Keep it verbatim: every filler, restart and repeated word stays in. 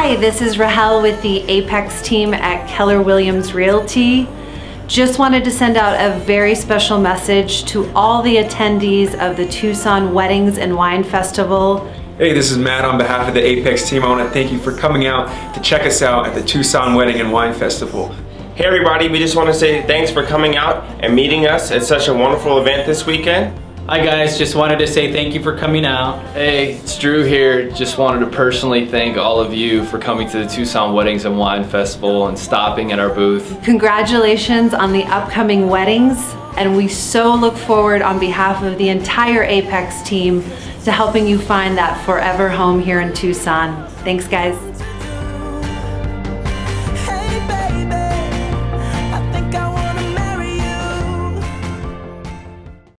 Hi, this is Rahel with the Apex team at Keller Williams Realty. Just wanted to send out a very special message to all the attendees of the Tucson Weddings and Wine Festival. Hey, this is Matt on behalf of the Apex team. I want to thank you for coming out to check us out at the Tucson Wedding and Wine Festival. Hey everybody, we just want to say thanks for coming out and meeting us at such a wonderful event this weekend. Hi guys, just wanted to say thank you for coming out. Hey, it's Drew here. Just wanted to personally thank all of you for coming to the Tucson Weddings and Wine Festival and stopping at our booth. Congratulations on the upcoming weddings, and we so look forward on behalf of the entire Apex team to helping you find that forever home here in Tucson. Thanks guys.